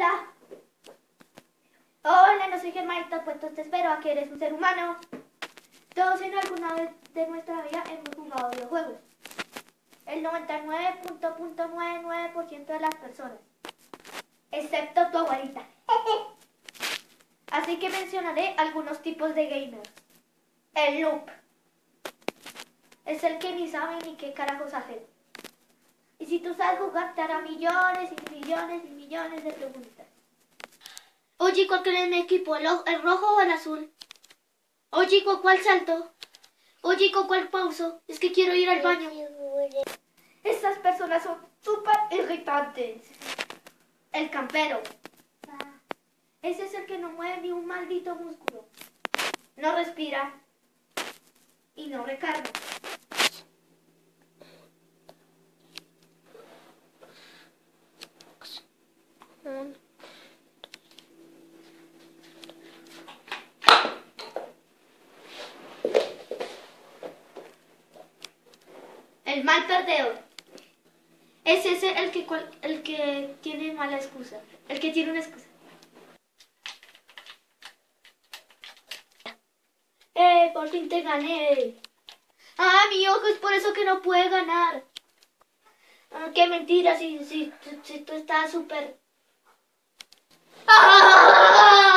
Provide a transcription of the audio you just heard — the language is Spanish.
Hola. Hola, no soy Germanita, pues te espero a que eres un ser humano. Todos en alguna vez de nuestra vida hemos jugado videojuegos. El 99.99% de las personas. Excepto tu abuelita. Así que mencionaré algunos tipos de gamers. El noob. Es el que ni sabe ni qué carajos hacer. Y si tú sabes jugar, te hará millones y millones y millones de preguntas. Oye, ¿cuál crees mi equipo? ¿El rojo o el azul? Oye, ¿con cuál salto? Oye, ¿con cuál pauso? Es que quiero ir al baño. Estas personas son súper irritantes. El campero. Ese es el que no mueve ni un maldito músculo. No respira. Y no recarga. El mal perdedor. Es ese el que tiene mala excusa. El que tiene una excusa. Por fin te gané. Ah, mi ojo, es por eso que no puede ganar. Qué mentira, si tú estás súper... ¡Ah!